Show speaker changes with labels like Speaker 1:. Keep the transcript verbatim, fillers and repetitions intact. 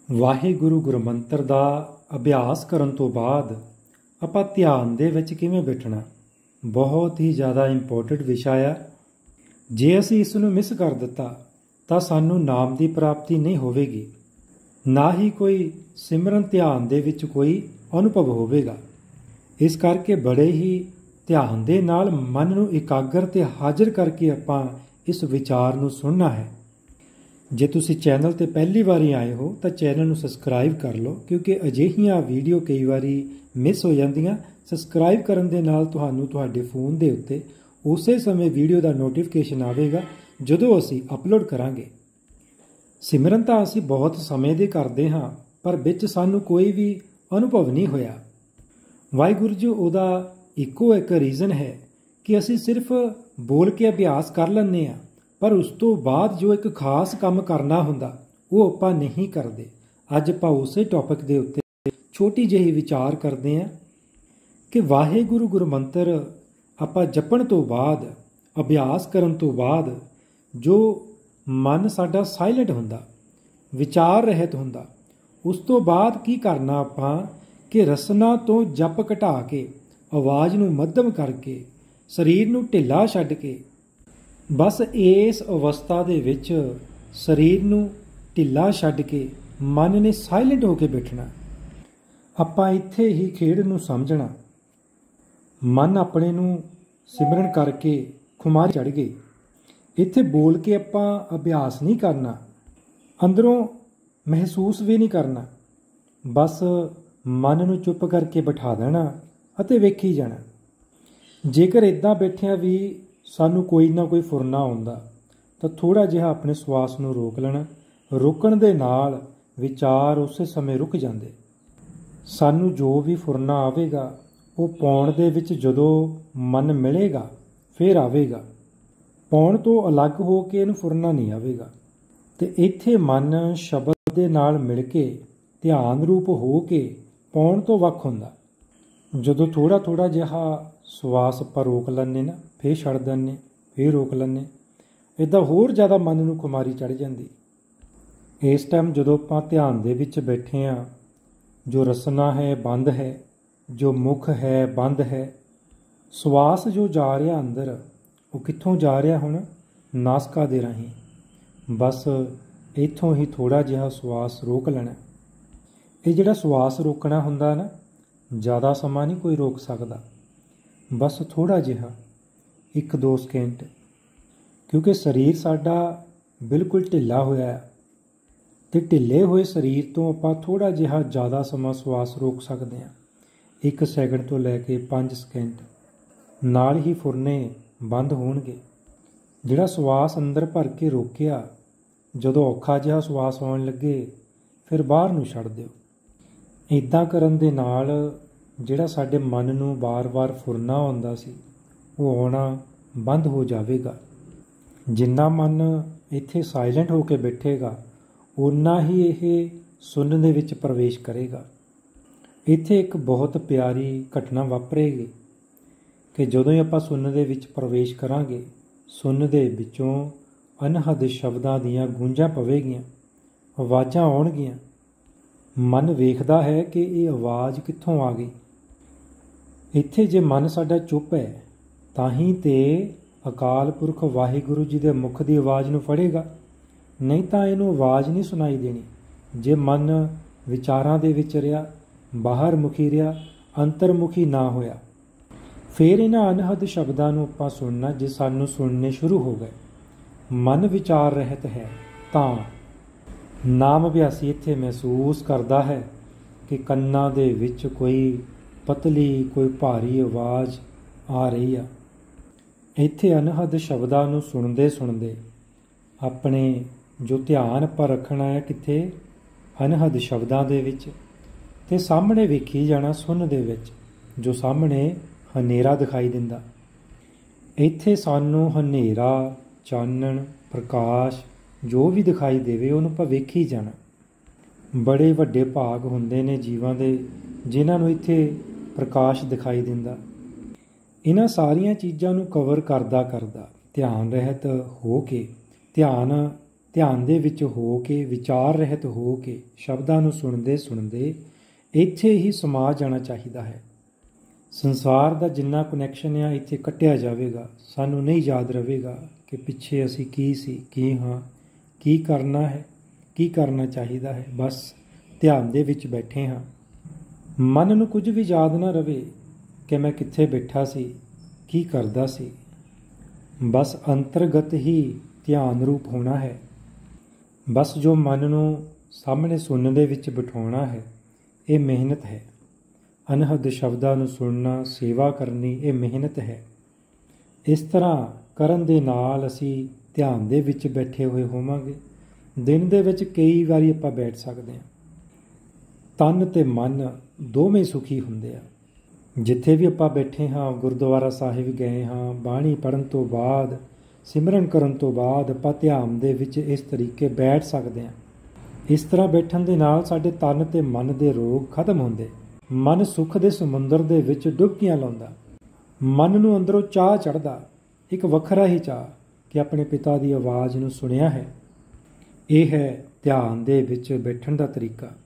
Speaker 1: ਵਾਹਿਗੁਰੂ ਗੁਰਮੰਤਰ ਦਾ ਅਭਿਆਸ ਕਰਨ ਤੋਂ ਬਾਅਦ ਆਪਾਂ ਧਿਆਨ ਦੇ ਵਿੱਚ ਕਿਵੇਂ ਬੈਠਣਾ, ਬਹੁਤ ਹੀ ਜ਼ਿਆਦਾ ਇੰਪੋਰਟੈਂਟ ਵਿਸ਼ਾ ਆ। ਜੇ ਅਸੀਂ ਇਸ ਨੂੰ ਮਿਸ ਕਰ ਦਿੱਤਾ ਤਾਂ ਸਾਨੂੰ ਨਾਮ ਦੀ ਪ੍ਰਾਪਤੀ ਨਹੀਂ ਹੋਵੇਗੀ, ਨਾ ਹੀ ਕੋਈ ਸਿਮਰਨ ਧਿਆਨ ਦੇ ਵਿੱਚ ਕੋਈ ਅਨੁਭਵ ਹੋਵੇਗਾ। ਇਸ ਕਰਕੇ ਬੜੇ ਹੀ ਧਿਆਨ ਦੇ ਨਾਲ ਮਨ ਨੂੰ ਇਕਾਗਰ ਤੇ ਹਾਜ਼ਰ ਕਰਕੇ ਆਪਾਂ ਇਸ ਵਿਚਾਰ ਨੂੰ ਸੁਣਨਾ ਹੈ। ਜੇ ਤੁਸੀਂ ਚੈਨਲ ਤੇ ਪਹਿਲੀ ਵਾਰੀ ਆਏ ਹੋ ਤਾਂ ਚੈਨਲ ਨੂੰ ਸਬਸਕ੍ਰਾਈਬ ਕਰ ਲਓ, ਕਿਉਂਕਿ ਅਜਿਹੀਆਂ ਵੀਡੀਓ ਕਈ ਵਾਰੀ ਮਿਸ ਹੋ ਜਾਂਦੀਆਂ। ਸਬਸਕ੍ਰਾਈਬ ਕਰਨ ਦੇ ਨਾਲ ਤੁਹਾਨੂੰ ਤੁਹਾਡੇ ਫੋਨ ਦੇ ਉੱਤੇ ਉਸੇ ਸਮੇਂ ਵੀਡੀਓ ਦਾ ਨੋਟੀਫਿਕੇਸ਼ਨ ਆਵੇਗਾ ਜਦੋਂ ਅਸੀਂ ਅਪਲੋਡ ਕਰਾਂਗੇ। ਸਿਮਰਨ ਤਾਂ ਅਸੀਂ ਬਹੁਤ ਸਮੇਂ ਦੇ ਕਰਦੇ ਹਾਂ, ਪਰ ਵਿੱਚ ਸਾਨੂੰ ਕੋਈ ਵੀ ਅਨੁਭਵ ਨਹੀਂ ਹੋਇਆ। ਵਾਹਿਗੁਰੂ ਜੀ ਉਹਦਾ ਇੱਕੋ ਇੱਕ ਰੀਜ਼ਨ ਹੈ ਕਿ ਅਸੀਂ ਸਿਰਫ ਬੋਲ ਕੇ ਅਭਿਆਸ ਕਰ ਲੈਂਦੇ ਹਾਂ, ਪਰ ਉਸ ਤੋਂ ਬਾਅਦ ਜੋ ਇੱਕ ਖਾਸ ਕੰਮ ਕਰਨਾ ਹੁੰਦਾ ਉਹ ਆਪਾਂ ਨਹੀਂ ਕਰਦੇ। ਅੱਜ ਆਪਾਂ ਉਸੇ ਟੌਪਿਕ ਦੇ ਉੱਤੇ ਛੋਟੀ ਜਿਹੀ ਵਿਚਾਰ ਕਰਦੇ ਹਾਂ ਕਿ ਵਾਹਿਗੁਰੂ ਗੁਰਮੰਤਰ ਆਪਾਂ ਜਪਣ ਤੋਂ ਬਾਅਦ, ਅਭਿਆਸ ਕਰਨ ਤੋਂ ਬਾਅਦ ਜੋ ਮਨ ਸਾਡਾ ਸਾਇਲੈਂਟ ਹੁੰਦਾ, ਵਿਚਾਰ ਰਹਿਤ ਹੁੰਦਾ, ਉਸ ਤੋਂ ਬਾਅਦ ਕੀ ਕਰਨਾ ਆਪਾਂ ਕਿ ਰਸਨਾ ਤੋਂ ਜਪ ਘਟਾ ਕੇ, ਆਵਾਜ਼ ਨੂੰ ਮੱਧਮ ਕਰਕੇ, ਸਰੀਰ ਨੂੰ ਢਿੱਲਾ ਛੱਡ ਕੇ, ਬਸ ਇਸ ਅਵਸਥਾ ਦੇ ਵਿੱਚ ਸਰੀਰ ਨੂੰ ਢਿੱਲਾ ਛੱਡ ਕੇ ਮਨ ਨੇ ਸਾਇਲੈਂਟ ਹੋ ਕੇ ਬੈਠਣਾ। ਆਪਾਂ ਇੱਥੇ ਹੀ ਖੇਡ ਨੂੰ ਸਮਝਣਾ। ਮਨ ਆਪਣੇ ਨੂੰ ਸਿਮਰਨ ਕਰਕੇ ਖੁਮਾਰ ਚੜ੍ਹ ਗਏ। ਇੱਥੇ ਬੋਲ ਕੇ ਆਪਾਂ ਅਭਿਆਸ ਨਹੀਂ ਕਰਨਾ, ਅੰਦਰੋਂ ਮਹਿਸੂਸ ਵੀ ਨਹੀਂ ਕਰਨਾ। ਬਸ ਮਨ ਨੂੰ ਚੁੱਪ ਕਰਕੇ ਬਿਠਾ ਦੇਣਾ ਅਤੇ ਵੇਖੀ ਜਾਣਾ। ਜੇਕਰ ਇੱਦਾਂ ਬੈਠਿਆਂ ਵੀ ਸਾਨੂੰ ਕੋਈ ਨਾ ਕੋਈ ਫੁਰਨਾ ਆਉਂਦਾ ਤਾਂ ਥੋੜ੍ਹਾ ਜਿਹਾ ਆਪਣੇ ਸਵਾਸ ਨੂੰ ਰੋਕ ਲੈਣਾ। ਰੋਕਣ ਦੇ ਨਾਲ ਵਿਚਾਰ ਉਸੇ ਸਮੇਂ ਰੁਕ ਜਾਂਦੇ। ਸਾਨੂੰ ਜੋ ਵੀ ਫੁਰਨਾ ਆਵੇਗਾ ਉਹ ਪਾਉਣ ਦੇ ਵਿੱਚ ਜਦੋਂ ਮਨ ਮਿਲੇਗਾ ਫਿਰ ਆਵੇਗਾ। ਪਾਉਣ ਤੋਂ ਅਲੱਗ ਹੋ ਕੇ ਇਹਨੂੰ ਫੁਰਨਾ ਨਹੀਂ ਆਵੇਗਾ। ਤੇ ਇੱਥੇ ਮਨ ਸ਼ਬਦ ਦੇ ਨਾਲ ਮਿਲ ਕੇ ਧਿਆਨ ਰੂਪ ਹੋ ਕੇ ਪਾਉਣ ਤੋਂ ਵੱਖ ਹੁੰਦਾ। ਜਦੋਂ ਥੋੜ੍ਹਾ ਥੋੜ੍ਹਾ ਜਿਹਾ ਸਵਾਸ ਆਪਾਂ ਰੋਕ ਲੈਂਦੇ ਨਾ, ਫਿਰ ਛੱਡ ਦਿੰਦੇ, ਫਿਰ ਰੋਕ ਲੈਂਦੇ, ਇੱਦਾਂ ਹੋਰ ਜ਼ਿਆਦਾ ਮਨ ਨੂੰ ਖੁਮਾਰੀ ਚੜ੍ਹ ਜਾਂਦੀ। ਇਸ ਟਾਈਮ ਜਦੋਂ ਆਪਾਂ ਧਿਆਨ ਦੇ ਵਿੱਚ ਬੈਠੇ ਹਾਂ, ਜੋ ਰਸਨਾ ਹੈ ਬੰਦ ਹੈ, ਜੋ ਮੁਖ ਹੈ ਬੰਦ ਹੈ। ਸਵਾਸ ਜੋ ਜਾ ਰਿਹਾ ਅੰਦਰ, ਉਹ ਕਿੱਥੋਂ ਜਾ ਰਿਹਾ ਹੁਣ? ਨਾਸਕਾ ਦੇ ਰਾਹੀਂ। ਬਸ ਇੱਥੋਂ ਹੀ ਥੋੜ੍ਹਾ ਜਿਹਾ ਸਵਾਸ ਰੋਕ ਲੈਣਾ। ਇਹ ਜਿਹੜਾ ਸਵਾਸ ਰੋਕਣਾ ਹੁੰਦਾ ਨਾ, ਜ਼ਿਆਦਾ ਸਮਾਂ ਨਹੀਂ ਕੋਈ ਰੋਕ ਸਕਦਾ, ਬਸ ਥੋੜ੍ਹਾ ਜਿਹਾ, ਇੱਕ ਦੋ ਸਕਿੰਟ, ਕਿਉਂਕਿ ਸਰੀਰ ਸਾਡਾ ਬਿਲਕੁਲ ਢਿੱਲਾ ਹੋਇਆ ਹੈ ਅਤੇ ਢਿੱਲੇ ਹੋਏ ਸਰੀਰ ਤੋਂ ਆਪਾਂ ਥੋੜ੍ਹਾ ਜਿਹਾ ਜ਼ਿਆਦਾ ਸਮਾਂ ਸਵਾਸ ਰੋਕ ਸਕਦੇ ਹਾਂ, ਇੱਕ ਸੈਕਿੰਡ ਤੋਂ ਲੈ ਕੇ ਪੰਜ ਸਕਿੰਟ। ਨਾਲ ਹੀ ਫੁਰਨੇ ਬੰਦ ਹੋਣਗੇ। ਜਿਹੜਾ ਸਵਾਸ ਅੰਦਰ ਭਰ ਕੇ ਰੋਕਿਆ, ਜਦੋਂ ਔਖਾ ਜਿਹਾ ਸਵਾਸ ਆਉਣ ਲੱਗੇ ਫਿਰ ਬਾਹਰ ਨੂੰ ਛੱਡ ਦਿਓ। ਇੱਦਾਂ ਕਰਨ ਦੇ ਨਾਲ ਜਿਹੜਾ ਸਾਡੇ ਮਨ ਨੂੰ ਵਾਰ-ਵਾਰ ਫੁਰਨਾ ਆਉਂਦਾ ਸੀ ਉਹ ਆਉਣਾ ਬੰਦ ਹੋ ਜਾਵੇਗਾ। ਜਿੰਨਾ ਮਨ ਇੱਥੇ ਸਾਇਲੈਂਟ ਹੋ ਕੇ ਬੈਠੇਗਾ ਓਨਾ ਹੀ ਇਹ ਸੁਣਨ ਦੇ ਵਿੱਚ ਪ੍ਰਵੇਸ਼ ਕਰੇਗਾ। ਇੱਥੇ ਇੱਕ ਬਹੁਤ ਪਿਆਰੀ ਘਟਨਾ ਵਾਪਰੇਗੀ ਕਿ ਜਦੋਂ ਹੀ ਆਪਾਂ ਸੁਣਨ ਦੇ ਵਿੱਚ ਪ੍ਰਵੇਸ਼ ਕਰਾਂਗੇ, ਸੁਣਨ ਦੇ ਵਿੱਚੋਂ ਅਨਹਦ ਸ਼ਬਦਾਂ ਦੀਆਂ ਗੂੰਜਾਂ ਪਵੇਗੀਆਂ, ਆਵਾਜ਼ਾਂ ਆਉਣਗੀਆਂ। ਮਨ ਵੇਖਦਾ ਹੈ ਕਿ ਇਹ ਆਵਾਜ਼ ਕਿੱਥੋਂ ਆ ਗਈ। ਇੱਥੇ ਜੇ ਮਨ ਸਾਡਾ ਚੁੱਪ ਹੈ ਤਾਂ ਹੀ ਤੇ ਅਕਾਲ ਪੁਰਖ ਵਾਹਿਗੁਰੂ ਜੀ ਦੇ ਮੁਖ ਦੀ ਆਵਾਜ਼ ਨੂੰ ਫੜੇਗਾ, ਨਹੀਂ ਤਾਂ ਇਹਨੂੰ ਆਵਾਜ਼ ਨਹੀਂ ਸੁਣਾਈ ਦੇਣੀ। ਜੇ ਮਨ ਵਿਚਾਰਾਂ ਦੇ ਵਿੱਚ ਰਿਹਾ, ਬਾਹਰ ਮੁਖੀ ਰਿਹਾ, ਅੰਤਰਮੁਖੀ ਨਾ ਹੋਇਆ, ਫਿਰ ਇਹਨਾਂ ਅਨਹਦ ਸ਼ਬਦਾਂ ਨੂੰ ਆਪਾਂ ਸੁਣਨਾ। ਜੇ ਸਾਨੂੰ ਸੁਣਨੇ ਸ਼ੁਰੂ ਹੋ ਗਏ, ਮਨ ਵਿਚਾਰ ਰਹਿਤ ਹੈ, ਤਾਂ ਨਾਮ ਅਭਿਆਸੀ ਇੱਥੇ ਮਹਿਸੂਸ ਕਰਦਾ ਹੈ ਕਿ ਕੰਨਾਂ ਦੇ ਵਿੱਚ ਕੋਈ ਪਤਲੀ, ਕੋਈ ਭਾਰੀ ਆਵਾਜ਼ ਆ ਰਹੀ ਆ। ਇੱਥੇ ਅਨਹਦ ਸ਼ਬਦਾਂ ਨੂੰ ਸੁਣਦੇ ਸੁਣਦੇ ਆਪਣੇ ਜੋ ਧਿਆਨ ਆਪਾਂ ਰੱਖਣਾ ਹੈ ਕਿੱਥੇ? ਅਨਹਦ ਸ਼ਬਦਾਂ ਦੇ ਵਿੱਚ, ਅਤੇ ਸਾਹਮਣੇ ਵੇਖੀ ਜਾਣਾ ਸੁਣ ਦੇ ਵਿੱਚ, ਜੋ ਸਾਹਮਣੇ ਹਨੇਰਾ ਦਿਖਾਈ ਦਿੰਦਾ। ਇੱਥੇ ਸਾਨੂੰ ਹਨੇਰਾ, ਚਾਨਣ, ਪ੍ਰਕਾਸ਼ ਜੋ ਵੀ ਦਿਖਾਈ ਦੇਵੇ ਉਹਨੂੰ ਆਪਾਂ ਵੇਖੀ ਜਾਣਾ। ਬੜੇ ਵੱਡੇ ਭਾਗ ਹੁੰਦੇ ਨੇ ਜੀਵਾਂ ਦੇ ਜਿਨ੍ਹਾਂ ਨੂੰ ਇੱਥੇ ਪ੍ਰਕਾਸ਼ ਦਿਖਾਈ ਦਿੰਦਾ। ਇਹਨਾਂ ਸਾਰੀਆਂ ਚੀਜ਼ਾਂ ਨੂੰ ਕਵਰ ਕਰਦਾ ਕਰਦਾ ਧਿਆਨ ਰਹਿਤ ਹੋ ਕੇ, ਧਿਆਨ ਧਿਆਨ ਦੇ ਵਿੱਚ ਹੋ ਕੇ, ਵਿਚਾਰ ਰਹਿਤ ਹੋ ਕੇ, ਸ਼ਬਦਾਂ ਨੂੰ ਸੁਣਦੇ ਸੁਣਦੇ ਇੱਥੇ ਹੀ ਸਮਾ ਜਾਣਾ ਚਾਹੀਦਾ ਹੈ। ਸੰਸਾਰ ਦਾ ਜਿੰਨਾ ਕਨੈਕਸ਼ਨ ਆ ਇੱਥੇ ਕੱਟਿਆ ਜਾਵੇਗਾ। ਸਾਨੂੰ ਨਹੀਂ ਯਾਦ ਰਹੇਗਾ ਕਿ ਪਿੱਛੇ ਅਸੀਂ ਕੀ ਸੀ, ਕੀ ਹਾਂ, ਕੀ ਕਰਨਾ ਹੈ, ਕੀ ਕਰਨਾ ਚਾਹੀਦਾ ਹੈ। ਬਸ ਧਿਆਨ ਦੇ ਵਿੱਚ ਬੈਠੇ ਹਾਂ। ਮਨ ਨੂੰ ਕੁਝ ਵੀ ਯਾਦ ਨਾ ਰਵੇ ਕਿ ਮੈਂ ਕਿੱਥੇ ਬੈਠਾ ਸੀ, ਕੀ ਕਰਦਾ ਸੀ। ਬਸ ਅੰਤਰਗਤ ਹੀ ਧਿਆਨ ਰੂਪ ਹੋਣਾ ਹੈ। ਬਸ ਜੋ ਮਨ ਨੂੰ ਸਾਹਮਣੇ ਸੁਣਨ ਦੇ ਵਿੱਚ ਬਿਠਾਉਣਾ ਹੈ, ਇਹ ਮਿਹਨਤ ਹੈ। ਅਨਹਦ ਸ਼ਬਦਾਂ ਨੂੰ ਸੁਣਨਾ, ਸੇਵਾ ਕਰਨੀ, ਇਹ ਮਿਹਨਤ ਹੈ। ਇਸ ਤਰ੍ਹਾਂ ਕਰਨ ਦੇ ਨਾਲ ਅਸੀਂ ਧਿਆਨ ਦੇ ਵਿੱਚ ਬੈਠੇ ਹੋਏ ਹੋਵਾਂਗੇ। ਦਿਨ ਦੇ ਵਿੱਚ ਕਈ ਵਾਰੀ ਆਪਾਂ ਬੈਠ ਸਕਦੇ ਹਾਂ। ਤਨ ਤੇ ਮਨ ਦੋਵੇਂ ਸੁਖੀ ਹੁੰਦੇ ਆ। ਜਿੱਥੇ ਵੀ ਆਪਾਂ ਬੈਠੇ ਹਾਂ, ਗੁਰਦੁਆਰਾ ਸਾਹਿਬ ਗਏ ਹਾਂ, ਬਾਣੀ ਪੜ੍ਹਨ ਤੋਂ ਬਾਅਦ, ਸਿਮਰਨ ਕਰਨ ਤੋਂ ਬਾਅਦ ਆਪਾਂ ਧਿਆਨ ਦੇ ਵਿੱਚ ਇਸ ਤਰੀਕੇ ਬੈਠ ਸਕਦੇ ਹਾਂ। ਇਸ ਤਰ੍ਹਾਂ ਬੈਠਣ ਦੇ ਨਾਲ ਸਾਡੇ ਤਨ ਤੇ ਮਨ ਦੇ ਰੋਗ ਖਤਮ ਹੁੰਦੇ। ਮਨ ਸੁੱਖ ਦੇ ਸਮੁੰਦਰ ਦੇ ਵਿੱਚ ਡੁਬਕੀਆਂ ਲਾਉਂਦਾ। ਮਨ ਨੂੰ ਅੰਦਰੋਂ ਚਾਹ ਚੜ੍ਹਦਾ, ਇੱਕ ਵੱਖਰਾ ਹੀ ਚਾਹ ਕਿ ਆਪਣੇ ਪਿਤਾ ਦੀ ਆਵਾਜ਼ ਨੂੰ ਸੁਣਿਆ ਹੈ। ਇਹ ਹੈ ਧਿਆਨ ਦੇ ਵਿੱਚ ਬੈਠਣ ਦਾ ਤਰੀਕਾ।